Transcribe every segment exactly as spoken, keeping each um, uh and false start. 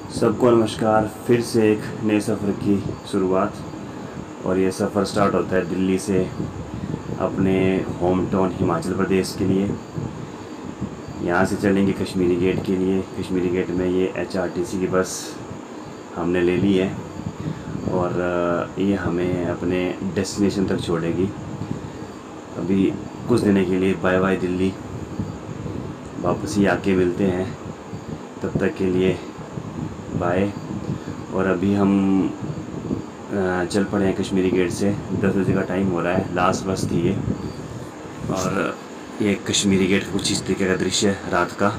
सबको नमस्कार। फिर से एक नए सफ़र की शुरुआत, और ये सफ़र स्टार्ट होता है दिल्ली से अपने होम टाउन हिमाचल प्रदेश के लिए। यहाँ से चलेंगे कश्मीरी गेट के लिए। कश्मीरी गेट में ये एच आर टी सी की बस हमने ले ली है और ये हमें अपने डेस्टिनेशन तक छोड़ेगी। अभी कुछ दिनों के लिए बाय बाय दिल्ली, वापस ही आके मिलते हैं। तब तक के लिए बाय। और अभी हम चल पड़े हैं कश्मीरी गेट से। दस बजे का टाइम हो रहा है, लास्ट बस थी ये। और ये कश्मीरी गेट का कुछ इस तरीके का दृश्य है रात का,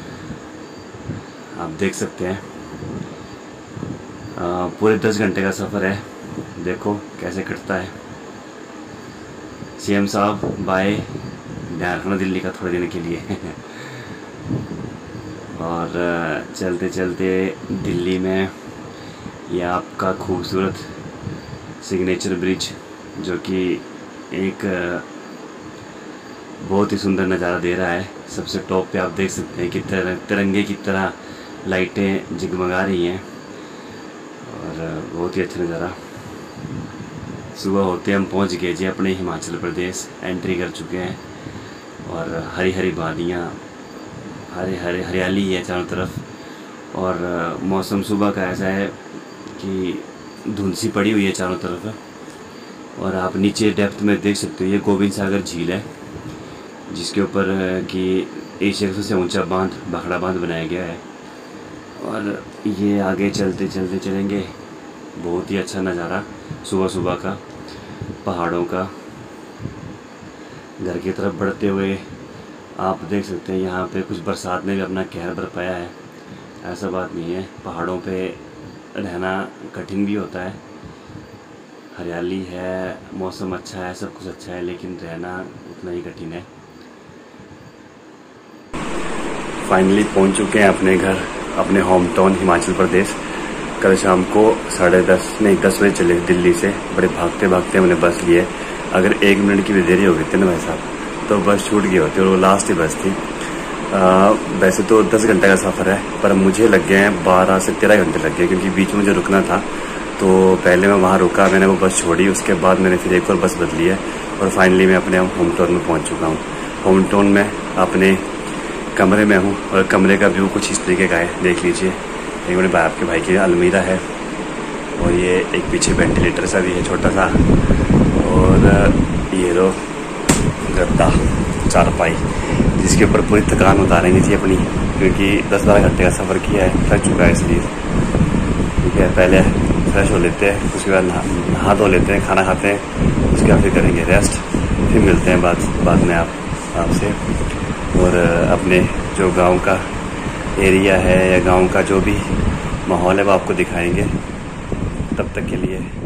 आप देख सकते हैं। आ, पूरे दस घंटे का सफ़र है, देखो कैसे कटता है। सीएम साहब बाय, ध्यान रखना दिल्ली का थोड़े दिन के लिए। और चलते चलते दिल्ली में ये आपका खूबसूरत सिग्नेचर ब्रिज, जो कि एक बहुत ही सुंदर नज़ारा दे रहा है। सबसे टॉप पे आप देख सकते हैं कि तिरंगे की तरह लाइटें जगमगा रही हैं और बहुत ही अच्छा नज़ारा। सुबह होते हम पहुंच गए जी अपने हिमाचल प्रदेश, एंट्री कर चुके हैं। और हरी हरी वादियाँ, हरे हरे हरियाली है चारों तरफ। और मौसम सुबह का ऐसा है कि धुंध सी पड़ी हुई है चारों तरफ। और आप नीचे डेप्थ में देख सकते हो, ये गोविंद सागर झील है जिसके ऊपर कि एशिया का सबसे ऊंचा बांध, भाखड़ा बांध बनाया गया है। और ये आगे चलते चलते चलेंगे, बहुत ही अच्छा नज़ारा सुबह सुबह का, पहाड़ों का। घर की तरफ बढ़ते हुए आप देख सकते हैं यहाँ पे कुछ बरसात ने भी अपना कहर बरपाया है। ऐसा बात नहीं है, पहाड़ों पे रहना कठिन भी होता है। हरियाली है, मौसम अच्छा है, सब कुछ अच्छा है, लेकिन रहना उतना ही कठिन है। फाइनली पहुँच चुके हैं अपने घर, अपने होम टाउन हिमाचल प्रदेश। कल शाम को साढ़े दस नहीं दस बजे चले दिल्ली से। बड़े भागते भागते हमने बस लिए। अगर एक मिनट की भी देरी हो गई थी ना भाई साहब, तो बस छूट गई होती, और वो लास्ट ही बस थी। आ, वैसे तो दस घंटे का सफ़र है, पर मुझे लग गए हैं बारह से तेरह घंटे लग गए, क्योंकि बीच में मुझे रुकना था। तो पहले मैं वहाँ रुका, मैंने वो बस छोड़ी, उसके बाद मैंने फिर एक और बस बदली है और फाइनली मैं अपने होम टाउन में पहुँच चुका हूँ। होम टाउन में अपने कमरे में हूँ और कमरे का व्यू कुछ इस तरीके का है, देख लीजिए। एक मेरे भाई आपके भाई की अलमीरा है और ये एक पीछे वेंटिलेटर सा भी है छोटा सा। और ये लो गद्दा, चारपाई, जिसके ऊपर पूरी थकान उतारेंगे थी अपनी, क्योंकि दस बारह घंटे का सफ़र किया है, थक चुका है इसलिए। ठीक है, पहले फ्रेश हो लेते हैं, उसके बाद नहा धो लेते हैं, खाना खाते हैं, उसके बाद फिर करेंगे रेस्ट। फिर मिलते हैं बाद बाद में आप आपसे। और अपने जो गांव का एरिया है या गांव का जो भी माहौल है वो आपको दिखाएंगे। तब तक के लिए